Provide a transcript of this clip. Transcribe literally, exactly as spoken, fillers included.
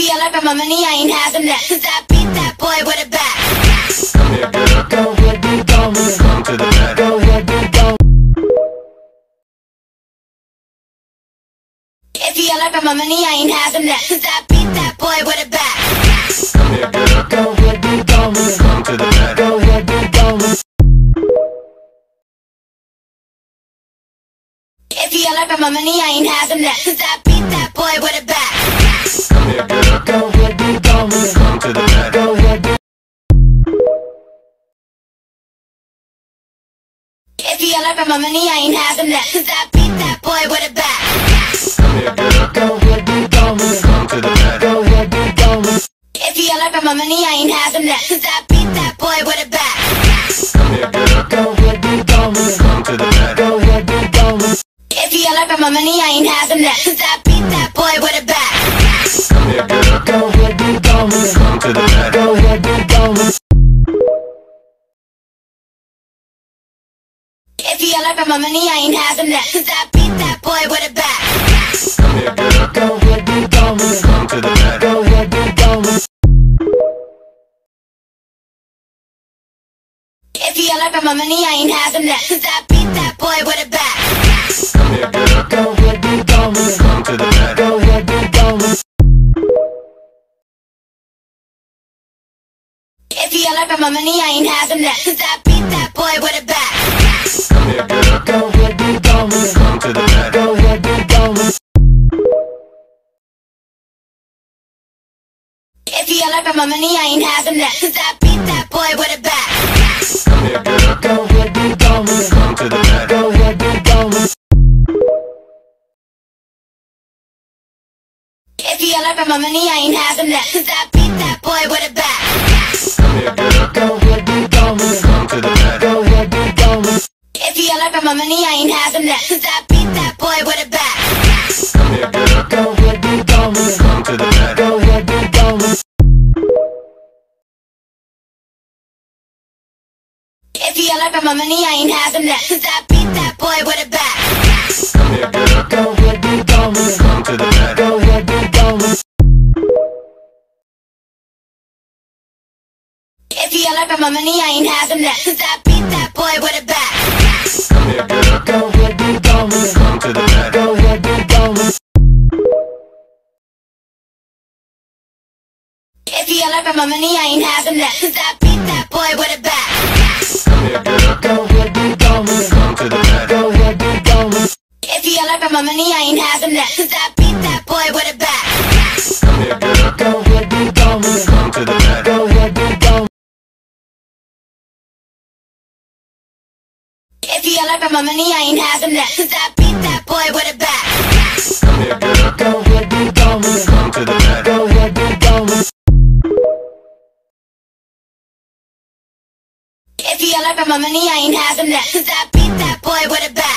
If you looking for money, I ain't having that. Cause I beat that boy with a bat. Go ahead, be gone with it. To the back. Go ahead, be gone. If you looking for money, I ain't having that. Cause I beat that boy with a bat. Go ahead, be gone with it. To the back. Go ahead, be gone with it. If you looking for money, I ain't having that. Cause I beat that boy with a bat. Go ahead, be gone with it. To the back. Go ahead, be. If you looking for money, I ain't having that. Cause I beat that boy with a bat. Go ahead, be gone with it. To the back. Go ahead, be gone with it. If you looking for money, I ain't having that. Cause I beat that boy with a bat. Go ahead, be gone with it. To the back. Go ahead, be gone with it. If you looking for money, I ain't having that. Cause I beat that boy with a bat. Go ahead, be gone with it. To the back. Go ahead, be gone with it. If you looking for money, I ain't having that. Cause I beat that boy with a bat. Go ahead, be gone with it. To the back. Go ahead, be gone with it. If you looking for money, I ain't having that. Cause I beat that boy with a bat. Go ahead, be gone with it. To the back. Go ahead, be gone with it. If you looking for money, I ain't having that. Cause I beat that boy with a bat. Go ahead, be gone with it. To the back. Go ahead, be gone with it. If you looking for money, I ain't having that. Cause I beat that boy with a bat. Go ahead, be gone with it. To the back. Go ahead, be gone with it. If you looking for money, I ain't having that. Cause I beat that boy with a bat. Go ahead, be gone with it. To the back. Go ahead, be gone with it. If you looking for money, I ain't having that. Cause I beat that boy with a bat. Go ahead, be gone with it. To the back. Go ahead, be gone with it. If you looking for money, I ain't having that. Cause I beat that boy with a bat. Go ahead, be gone with it. To the back. Go ahead, be gone with it. If you looking for money, I ain't having that. Cause I beat that boy with a bat. Go ahead, be gone with it. To the back. Go ahead, be gone with it. If you looking for money, I ain't having that. Cause I beat that boy with a bat. Go ahead, be gone with it. To the back. Go ahead, be gone with it. If you looking for money, I ain't having that. Cause I beat that boy with a bat. Go ahead, be gone with it. To the back. Go ahead, be gone with it. If you looking for money, I ain't having that. Cause I beat that boy with a bat. Go ahead, be gone with it. To the back. Go ahead, be gone with it. If you looking for money, I ain't having that. Cause I beat that boy with a bat.